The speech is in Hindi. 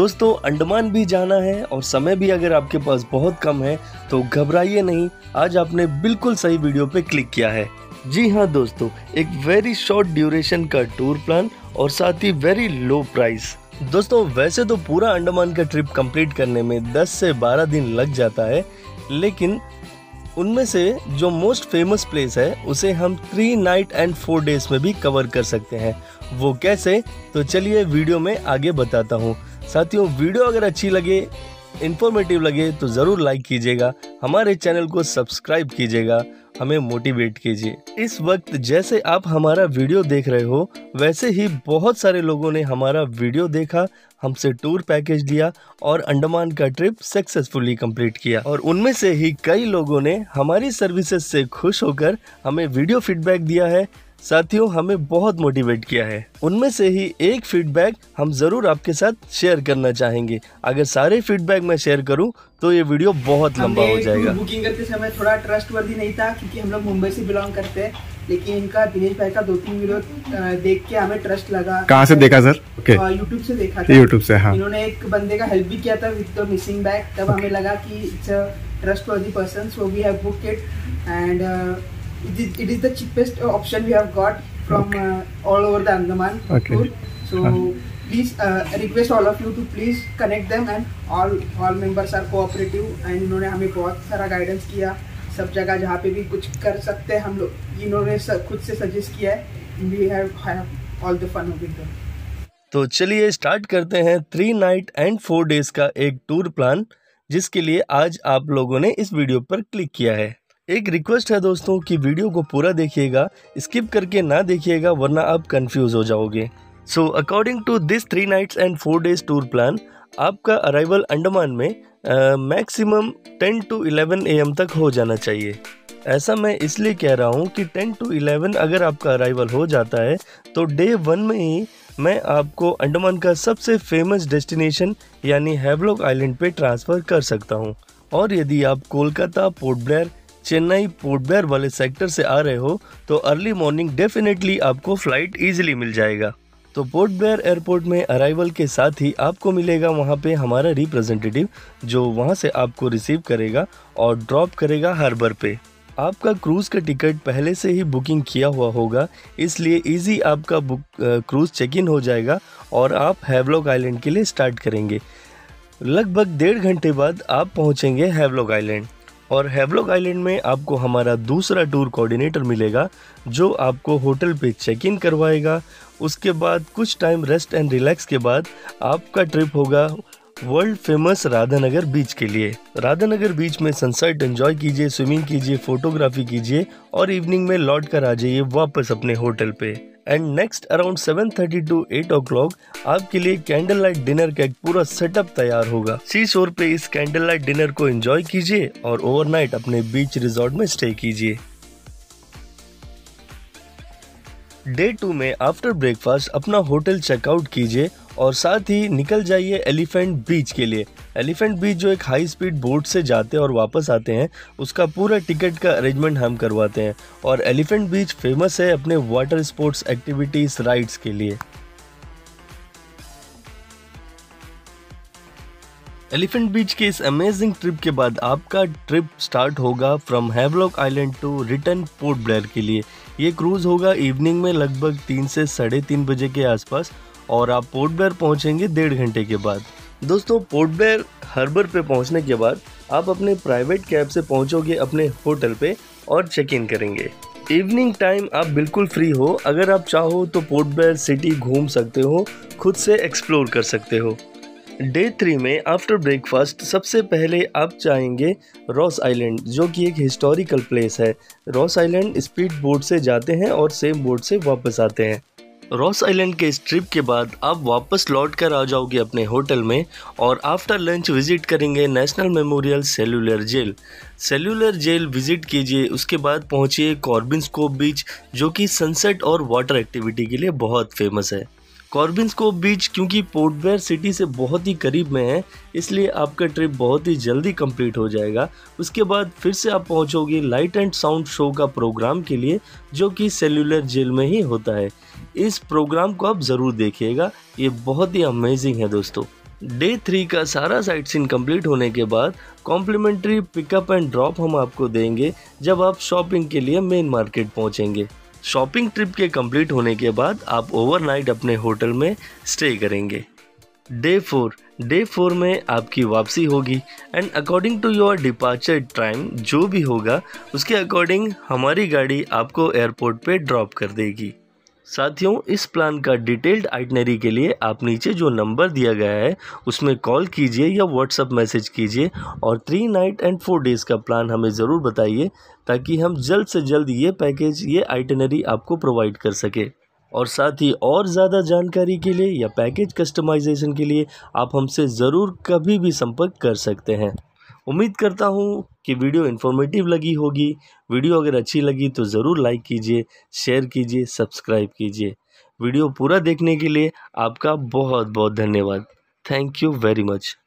दोस्तों अंडमान भी जाना है और समय भी अगर आपके पास बहुत कम है तो घबराइए नहीं, आज आपने बिल्कुल सही वीडियो पे क्लिक किया है। जी हाँ दोस्तों, एक वेरी शॉर्ट ड्यूरेशन का टूर प्लान और साथ ही वेरी लो प्राइस। दोस्तों वैसे तो पूरा अंडमान का ट्रिप कंप्लीट करने में 10 से 12 दिन लग जाता है, लेकिन उनमें से जो मोस्ट फेमस प्लेस है उसे हम 3 नाइट एंड 4 डेज में भी कवर कर सकते हैं। वो कैसे, तो चलिए वीडियो में आगे बताता हूँ। साथियों वीडियो अगर अच्छी लगे, इन्फॉर्मेटिव लगे तो ज़रूर लाइक कीजिएगा, हमारे चैनल को सब्सक्राइब कीजिएगा, हमें मोटिवेट कीजिए। इस वक्त जैसे आप हमारा वीडियो देख रहे हो वैसे ही बहुत सारे लोगों ने हमारा वीडियो देखा, हमसे टूर पैकेज लिया और अंडमान का ट्रिप सक्सेसफुली कंप्लीट किया। और उनमें से ही कई लोगों ने हमारी सर्विसेज से खुश होकर हमें वीडियो फीडबैक दिया है। साथियों हमें बहुत मोटिवेट किया है। उनमें से ही एक फीडबैक हम जरूर आपके साथ शेयर करना चाहेंगे। अगर सारे फीडबैक मैं शेयर करूं तो ये वीडियो बहुत लंबा हो जाएगा। बुकिंग करते समय थोड़ा ट्रस्टवर्दी नहीं था क्योंकि हम लोग मुंबई से बिलोंग करते हैं, लेकिन इनका दिनेश भाई का 2-3 वीडियो देख के हमें ट्रस्ट लगा। कहाँ से देखा सर? यूट्यूब से देखा था। यूट्यूब से, हाँ। इन्होंने एक बंदे का हेल्प भी किया था विद द मिसिंग बैग, तब हमें लगा कि it's a trustworthy person, so we have booked it and it is the cheapest option we have got from all over the Andaman tour. So please request all of you to please connect them, and all members are cooperative and इन्होंने हमें बहुत सारा गाइडेंस किया। सब जगह जहाँ पे भी कुछ कर सकते हैं हम लोग, इन्होंने खुद से सजेस्ट किया है। We have all the fun of it. तो चलिए स्टार्ट करते हैं 3 नाइट एंड 4 डेज का एक टूर प्लान, जिसके लिए आज आप लोगों ने इस वीडियो पर क्लिक किया है। एक रिक्वेस्ट है दोस्तों कि वीडियो को पूरा देखिएगा, स्किप करके ना देखिएगा वरना आप कंफ्यूज हो जाओगे। So according to this 3 nights and 4 days tour plan, आपका अराइवल अंडमान में मैक्सिमम 10 to 11 AM तक हो जाना चाहिए। ऐसा मैं इसलिए कह रहा हूँ कि 10 to 11 अगर आपका अराइवल हो जाता है तो डे 1 में ही मैं आपको अंडमान का सबसे फेमस डेस्टिनेशन यानी हैवलॉक आइलैंड पे ट्रांसफ़र कर सकता हूँ। और यदि आप Kolkata, Port Blair, Chennai, Port Blair वाले सेक्टर से आ रहे हो तो अर्ली मॉर्निंग डेफिनेटली आपको फ्लाइट इजीली मिल जाएगा। तो पोर्ट ब्लेयर एयरपोर्ट में अराइवल के साथ ही आपको मिलेगा वहाँ पे हमारा रिप्रेजेंटेटिव, जो वहाँ से आपको रिसीव करेगा और ड्रॉप करेगा हार्बर पे। आपका क्रूज़ का टिकट पहले से ही बुकिंग किया हुआ होगा, इसलिए इजी आपका क्रूज़ चेक इन हो जाएगा और आप हैवलॉक आइलैंड के लिए स्टार्ट करेंगे। लगभग 1.5 घंटे बाद आप पहुँचेंगे हैवलॉक आइलैंड, और हैवलॉक आइलैंड में आपको हमारा दूसरा टूर कोऑर्डिनेटर मिलेगा जो आपको होटल पे चेक इन करवाएगा। उसके बाद कुछ टाइम रेस्ट एंड रिलैक्स के बाद आपका ट्रिप होगा वर्ल्ड फेमस राधानगर बीच के लिए। राधानगर बीच में सनसेट एंजॉय कीजिए, स्विमिंग कीजिए, फोटोग्राफी कीजिए और इवनिंग में लौट कर आ जाइए वापस अपने होटल पे। And next around 7:30 to 8 o'clock आपके लिए कैंडल लाइट डिनर का एक पूरा सेटअप तैयार होगा। सी शोर पे इस कैंडल लाइट डिनर को एंजॉय कीजिए और ओवरनाइट अपने बीच रिजॉर्ट में स्टे कीजिए। डे 2 में आफ्टर ब्रेकफास्ट अपना होटल चेकआउट कीजिए और साथ ही निकल जाइए एलिफेंट बीच के लिए। एलिफेंट बीच जो एक हाई स्पीड बोट से जाते हैं और वापस आते हैं, उसका पूरा टिकट का अरेंजमेंट हम करवाते हैं। और एलिफेंट बीच फेमस है अपने वाटर स्पोर्ट्स एक्टिविटीज राइड्स के लिए। एलिफेंट बीच के इस अमेजिंग ट्रिप के बाद आपका ट्रिप स्टार्ट होगा from Havelock Island to return Port Blair के लिए। ये क्रूज़ होगा इवनिंग में लगभग 3 से 3:30 बजे के आसपास और आप पोर्ट ब्लेयर पहुंचेंगे 1.5 घंटे के बाद। दोस्तों पोर्ट ब्लेयर हार्बर पे पहुंचने के बाद आप अपने प्राइवेट कैब से पहुंचोगे अपने होटल पे और चेक इन करेंगे। इवनिंग टाइम आप बिल्कुल फ्री हो, अगर आप चाहो तो पोर्ट ब्लेयर सिटी घूम सकते हो, खुद से एक्सप्लोर कर सकते हो। डे 3 में आफ्टर ब्रेकफास्ट सबसे पहले आप जाएंगे रॉस आइलैंड, जो कि एक हिस्टोरिकल प्लेस है। रॉस आइलैंड स्पीड बोट से जाते हैं और सेम बोट से वापस आते हैं। रॉस आइलैंड के इस ट्रिप के बाद आप वापस लौट कर आ जाओगे अपने होटल में और आफ्टर लंच विजिट करेंगे national memorial cellular jail. Cellular jail visit कीजिए, उसके बाद पहुंचिए कॉर्बिन्स कोव बीच, जो कि सनसेट और वाटर एक्टिविटी के लिए बहुत फेमस है। कॉर्बिन्स कोव बीच क्योंकि पोर्ट ब्लेयर सिटी से बहुत ही करीब में है, इसलिए आपका ट्रिप बहुत ही जल्दी कंप्लीट हो जाएगा। उसके बाद फिर से आप पहुंचोगे लाइट एंड साउंड शो का प्रोग्राम के लिए, जो कि सेल्यूलर जेल में ही होता है। इस प्रोग्राम को आप ज़रूर देखिएगा, ये बहुत ही अमेजिंग है दोस्तों। डे 3 का सारा साइट सीन कंप्लीट होने के बाद कॉम्प्लीमेंट्री पिकअप एंड ड्रॉप हम आपको देंगे जब आप शॉपिंग के लिए मेन मार्केट पहुंचेंगे। शॉपिंग ट्रिप के कंप्लीट होने के बाद आप ओवरनाइट अपने होटल में स्टे करेंगे। डे 4 में आपकी वापसी होगी and according to your departure time जो भी होगा उसके अकॉर्डिंग हमारी गाड़ी आपको एयरपोर्ट पे ड्रॉप कर देगी। साथियों, इस प्लान का डिटेल्ड आइटनरी के लिए आप नीचे जो नंबर दिया गया है उसमें कॉल कीजिए या व्हाट्सअप मैसेज कीजिए और 3 नाइट एंड 4 डेज़ का प्लान हमें ज़रूर बताइए ताकि हम जल्द से जल्द ये पैकेज ये आइटनरी आपको प्रोवाइड कर सके। और साथ ही और ज़्यादा जानकारी के लिए या पैकेज कस्टमाइजेशन के लिए आप हमसे ज़रूर कभी भी संपर्क कर सकते हैं। उम्मीद करता हूँ कि वीडियो इन्फॉर्मेटिव लगी होगी। वीडियो अगर अच्छी लगी तो ज़रूर लाइक कीजिए, शेयर कीजिए, सब्सक्राइब कीजिए। वीडियो पूरा देखने के लिए आपका बहुत बहुत धन्यवाद। Thank you very much.